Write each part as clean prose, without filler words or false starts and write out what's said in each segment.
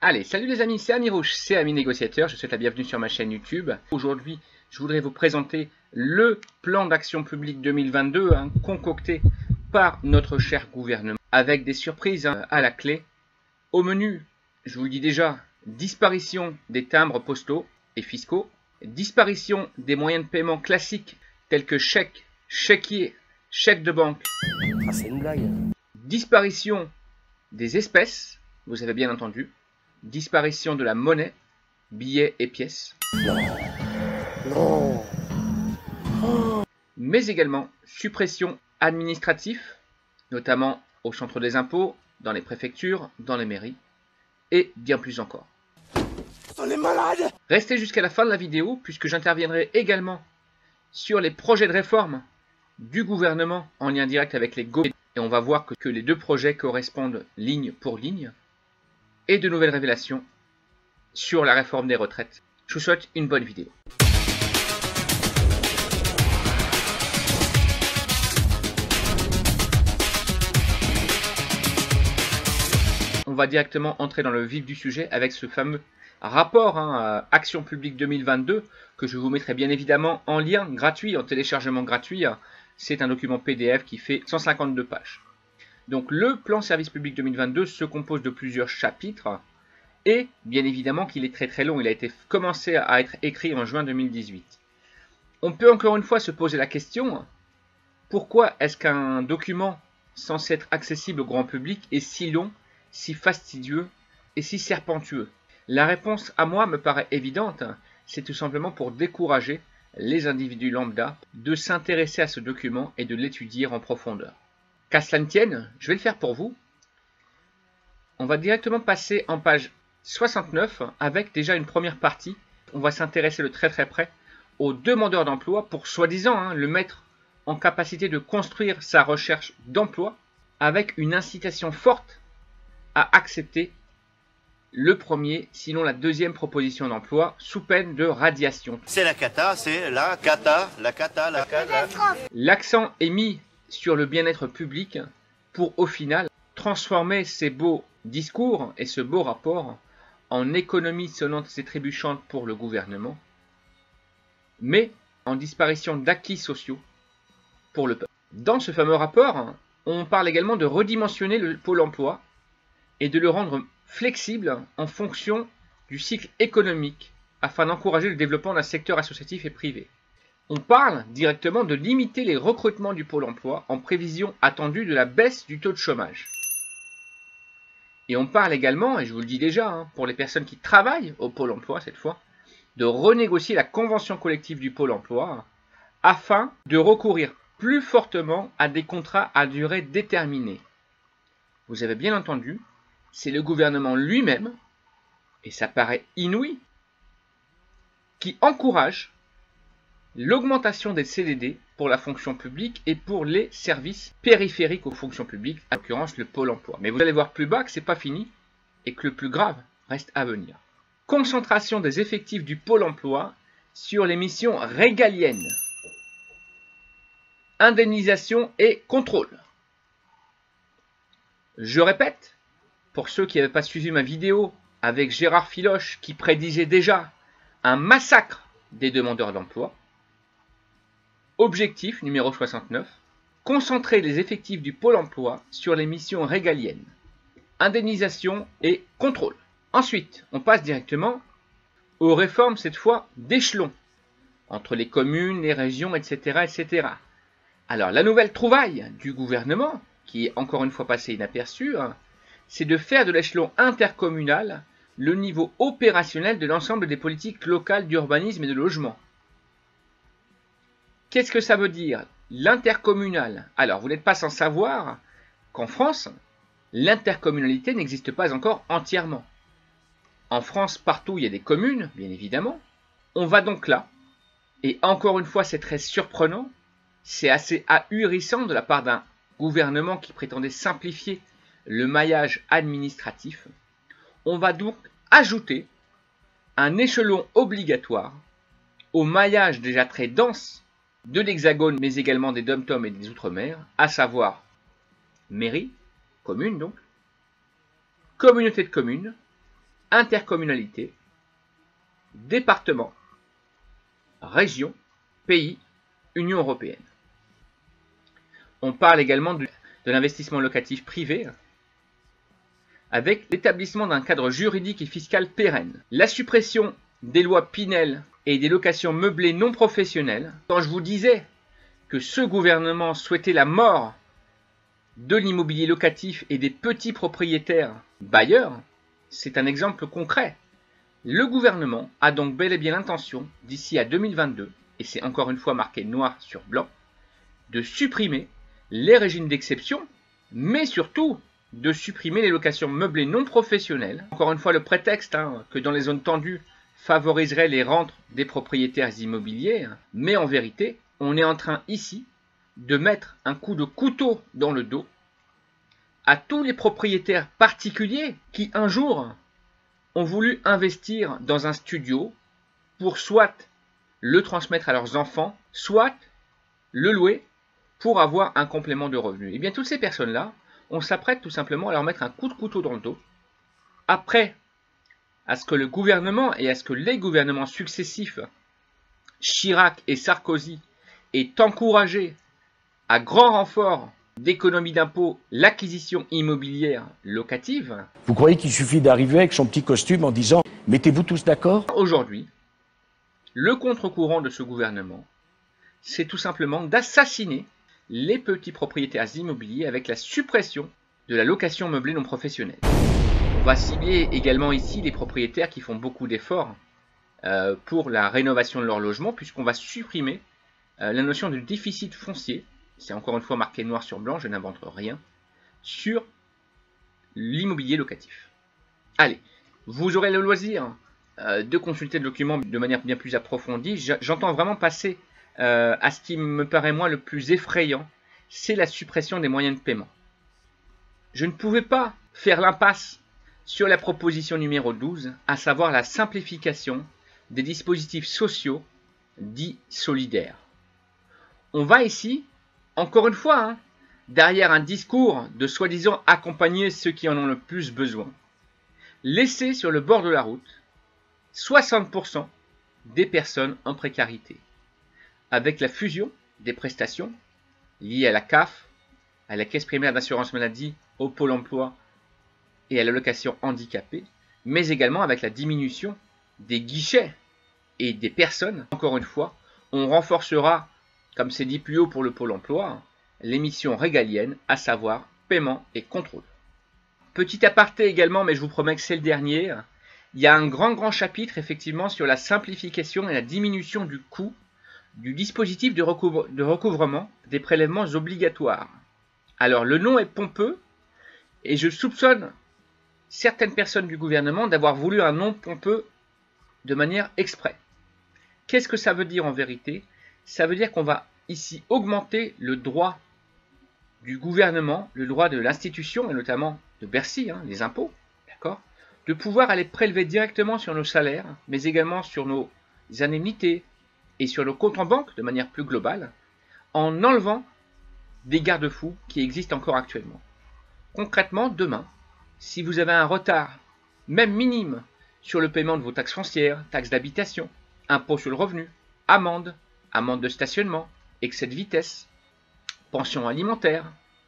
Allez, salut les amis, c'est Ami Rouge, c'est Ami Négociateur, je vous souhaite la bienvenue sur ma chaîne YouTube. Aujourd'hui, je voudrais vous présenter le plan d'action publique 2022 concocté par notre cher gouvernement, avec des surprises à la clé. Au menu, je vous le dis déjà, disparition des timbres postaux et fiscaux, disparition des moyens de paiement classiques tels que chèque, chéquier, chèque de banque. Ah, c'est une blague. Disparition des espèces, vous avez bien entendu. Disparition de la monnaie, billets et pièces. Non. Mais également suppression administrative, notamment au centre des impôts, dans les préfectures, dans les mairies, et bien plus encore. On est malade. Restez jusqu'à la fin de la vidéo, puisque j'interviendrai également sur les projets de réforme du gouvernement en lien direct avec les gouvernements. Et on va voir que les deux projets correspondent ligne pour ligne. Et de nouvelles révélations sur la réforme des retraites. Je vous souhaite une bonne vidéo. On va directement entrer dans le vif du sujet avec ce fameux rapport Action publique 2022 que je vous mettrai bien évidemment en lien gratuit, en téléchargement gratuit. C'est un document PDF qui fait 152 pages. Donc le plan service public 2022 se compose de plusieurs chapitres et bien évidemment qu'il est très long. Il a été commencé à être écrit en juin 2018. On peut encore une fois se poser la question, pourquoi est-ce qu'un document censé être accessible au grand public est si long, si fastidieux et si serpentueux? La réponse à moi me paraît évidente, c'est tout simplement pour décourager les individus lambda de s'intéresser à ce document et de l'étudier en profondeur. Qu'à cela ne tienne, je vais le faire pour vous. On va directement passer en page 69 avec déjà une première partie. On va s'intéresser de très près aux demandeurs d'emploi pour soi-disant le mettre en capacité de construire sa recherche d'emploi avec une incitation forte à accepter le premier, sinon la deuxième proposition d'emploi sous peine de radiation. C'est la cata, c'est la cata. L'accent est mis sur le bien-être public pour au final transformer ces beaux discours et ce beau rapport en économie sonnante et trébuchante pour le gouvernement, mais en disparition d'acquis sociaux pour le peuple. Dans ce fameux rapport, on parle également de redimensionner le pôle emploi et de le rendre flexible en fonction du cycle économique afin d'encourager le développement d'un secteur associatif et privé. On parle directement de limiter les recrutements du pôle emploi en prévision attendue de la baisse du taux de chômage. Et on parle également, et je vous le dis déjà, pour les personnes qui travaillent au pôle emploi cette fois, de renégocier la convention collective du pôle emploi afin de recourir plus fortement à des contrats à durée déterminée. Vous avez bien entendu, c'est le gouvernement lui-même, et ça paraît inouï, qui encourage l'augmentation des CDD pour la fonction publique et pour les services périphériques aux fonctions publiques, en l'occurrence le pôle emploi. Mais vous allez voir plus bas que c'est pas fini et que le plus grave reste à venir. Concentration des effectifs du pôle emploi sur les missions régaliennes. Indemnisation et contrôle. Je répète, pour ceux qui n'avaient pas suivi ma vidéo avec Gérard Filoche qui prédisait déjà un massacre des demandeurs d'emploi. Objectif numéro 69, concentrer les effectifs du pôle emploi sur les missions régaliennes, indemnisation et contrôle. Ensuite, on passe directement aux réformes cette fois d'échelon, entre les communes, les régions, etc., etc. Alors la nouvelle trouvaille du gouvernement, qui est encore une fois passée inaperçue, c'est de faire de l'échelon intercommunal le niveau opérationnel de l'ensemble des politiques locales d'urbanisme et de logement. Qu'est-ce que ça veut dire, l'intercommunal? Alors, vous n'êtes pas sans savoir qu'en France, l'intercommunalité n'existe pas encore entièrement. En France, partout, il y a des communes, bien évidemment. On va donc là, et encore une fois, c'est très surprenant, c'est assez ahurissant de la part d'un gouvernement qui prétendait simplifier le maillage administratif. On va donc ajouter un échelon obligatoire au maillage déjà très dense de l'Hexagone, mais également des DOM-TOM et des Outre-mer, à savoir mairie, commune donc, communauté de communes, intercommunalité, département, région, pays, Union européenne. On parle également de l'investissement locatif privé avec l'établissement d'un cadre juridique et fiscal pérenne. La suppression des lois Pinel et des locations meublées non professionnelles. Quand je vous disais que ce gouvernement souhaitait la mort de l'immobilier locatif et des petits propriétaires bailleurs, c'est un exemple concret. Le gouvernement a donc bel et bien l'intention, d'ici à 2022, et c'est encore une fois marqué noir sur blanc, de supprimer les régimes d'exception, mais surtout de supprimer les locations meublées non professionnelles. Encore une fois, le prétexte que dans les zones tendues favoriserait les rentes des propriétaires immobiliers, mais en vérité, on est en train ici de mettre un coup de couteau dans le dos à tous les propriétaires particuliers qui un jour ont voulu investir dans un studio pour soit le transmettre à leurs enfants, soit le louer pour avoir un complément de revenus. Et bien toutes ces personnes-là, on s'apprête tout simplement à leur mettre un coup de couteau dans le dos, après à ce que le gouvernement et à ce que les gouvernements successifs, Chirac et Sarkozy, aient encouragé à grand renfort d'économie d'impôts l'acquisition immobilière locative. Vous croyez qu'il suffit d'arriver avec son petit costume en disant « mettez-vous tous d'accord » ? Aujourd'hui, le contre-courant de ce gouvernement, c'est tout simplement d'assassiner les petits propriétaires immobiliers avec la suppression de la location meublée non professionnelle. On va cibler également ici les propriétaires qui font beaucoup d'efforts pour la rénovation de leur logement, puisqu'on va supprimer la notion de déficit foncier, c'est encore une fois marqué noir sur blanc, je n'invente rien, sur l'immobilier locatif. Allez, vous aurez le loisir de consulter le document de manière bien plus approfondie. J'entends vraiment passer à ce qui me paraît moi le plus effrayant, c'est la suppression des moyens de paiement. Je ne pouvais pas faire l'impasse sur la proposition numéro 12, à savoir la simplification des dispositifs sociaux dits solidaires. On va ici, encore une fois, derrière un discours de soi-disant accompagner ceux qui en ont le plus besoin, laisser sur le bord de la route 60% des personnes en précarité, avec la fusion des prestations liées à la CAF, à la Caisse primaire d'assurance maladie, au Pôle emploi et à l'allocation handicapée, mais également avec la diminution des guichets et des personnes. Encore une fois, on renforcera, comme c'est dit plus haut pour le Pôle emploi, les missions régaliennes, à savoir paiement et contrôle. Petit aparté également, mais je vous promets que c'est le dernier, il y a un grand chapitre effectivement sur la simplification et la diminution du coût du dispositif de recouvrement des prélèvements obligatoires. Alors le nom est pompeux et je soupçonne certaines personnes du gouvernement d'avoir voulu un nom pompeux de manière exprès. Qu'est-ce que ça veut dire en vérité? Ça veut dire qu'on va ici augmenter le droit du gouvernement, le droit de l'institution et notamment de Bercy, les impôts, d'accord, de pouvoir aller prélever directement sur nos salaires, mais également sur nos indemnités et sur nos comptes en banque de manière plus globale, en enlevant des garde-fous qui existent encore actuellement. Concrètement, demain, si vous avez un retard, même minime, sur le paiement de vos taxes foncières, taxes d'habitation, impôts sur le revenu, amende de stationnement, excès de vitesse, pension alimentaire,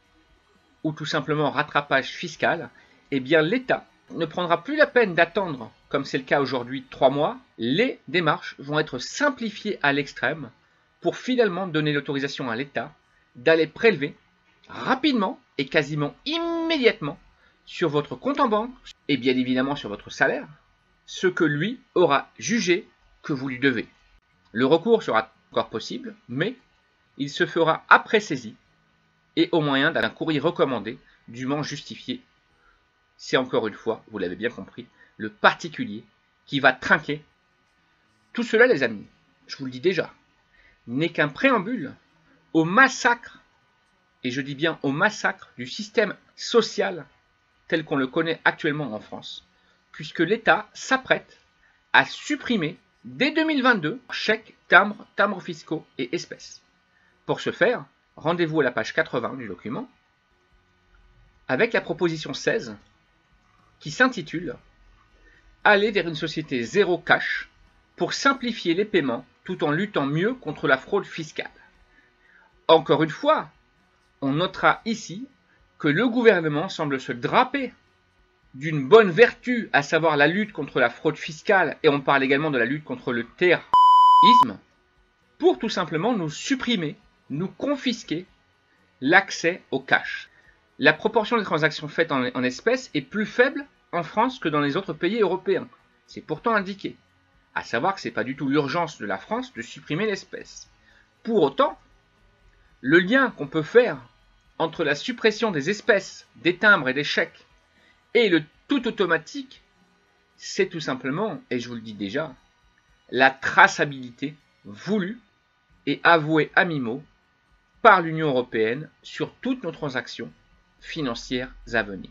ou tout simplement rattrapage fiscal, eh bien l'État ne prendra plus la peine d'attendre, comme c'est le cas aujourd'hui, 3 mois. Les démarches vont être simplifiées à l'extrême pour finalement donner l'autorisation à l'État d'aller prélever rapidement et quasiment immédiatement sur votre compte en banque et bien évidemment sur votre salaire, ce que lui aura jugé que vous lui devez. Le recours sera encore possible, mais il se fera après saisie et au moyen d'un courrier recommandé dûment justifié. C'est encore une fois, vous l'avez bien compris, le particulier qui va trinquer. Tout cela, les amis, je vous le dis déjà, n'est qu'un préambule au massacre, et je dis bien au massacre du système social tel qu'on le connaît actuellement en France, puisque l'État s'apprête à supprimer dès 2022 chèques, timbres fiscaux et espèces. Pour ce faire, rendez-vous à la page 80 du document, avec la proposition 16, qui s'intitule aller vers une société zéro cash pour simplifier les paiements tout en luttant mieux contre la fraude fiscale. Encore une fois, on notera ici que le gouvernement semble se draper d'une bonne vertu, à savoir la lutte contre la fraude fiscale, et on parle également de la lutte contre le terrorisme, pour tout simplement nous supprimer, nous confisquer l'accès au cash. La proportion des transactions faites en espèces est plus faible en France que dans les autres pays européens. C'est pourtant indiqué. À savoir que ce n'est pas du tout l'urgence de la France de supprimer l'espèce. Pour autant, le lien qu'on peut faire entre la suppression des espèces, des timbres et des chèques et le tout automatique, c'est tout simplement, et je vous le dis déjà, la traçabilité voulue et avouée à mi-mot par l'Union européenne sur toutes nos transactions financières à venir.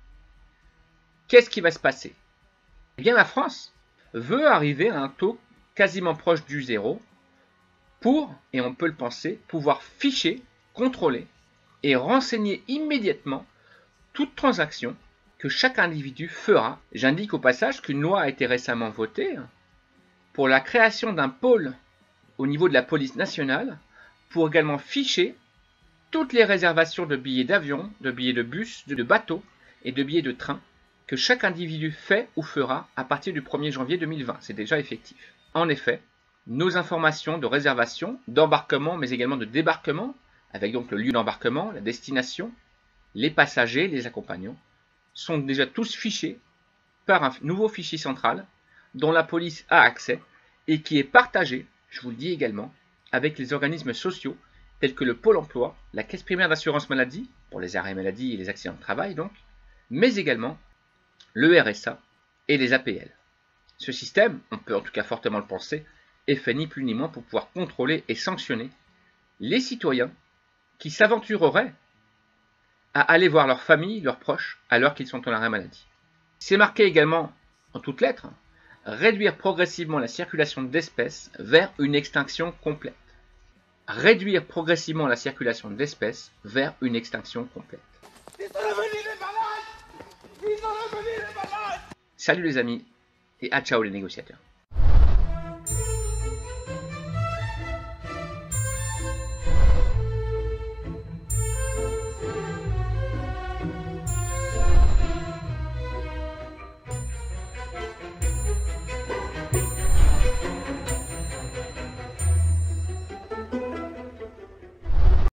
Qu'est-ce qui va se passer? Eh bien, la France veut arriver à un taux quasiment proche du zéro pour, et on peut le penser, pouvoir ficher, contrôler et renseigner immédiatement toute transaction que chaque individu fera. J'indique au passage qu'une loi a été récemment votée pour la création d'un pôle au niveau de la police nationale pour également ficher toutes les réservations de billets d'avion, de billets de bus, de bateaux et de billets de train que chaque individu fait ou fera à partir du 1er janvier 2020. C'est déjà effectif. En effet, nos informations de réservation, d'embarquement, mais également de débarquement, avec donc le lieu d'embarquement, la destination, les passagers, les accompagnants, sont déjà tous fichés par un nouveau fichier central dont la police a accès et qui est partagé, je vous le dis également, avec les organismes sociaux tels que le Pôle emploi, la Caisse primaire d'assurance maladie, pour les arrêts maladie et les accidents de travail donc, mais également le RSA et les APL. Ce système, on peut en tout cas fortement le penser, est fait ni plus ni moins pour pouvoir contrôler et sanctionner les citoyens qui s'aventureraient à aller voir leur famille, leurs proches, alors qu'ils sont en arrêt maladie. C'est marqué également en toutes lettres, réduire progressivement la circulation d'espèces vers une extinction complète. Réduire progressivement la circulation d'espèces vers une extinction complète. Salut les amis, et à ciao les négociateurs.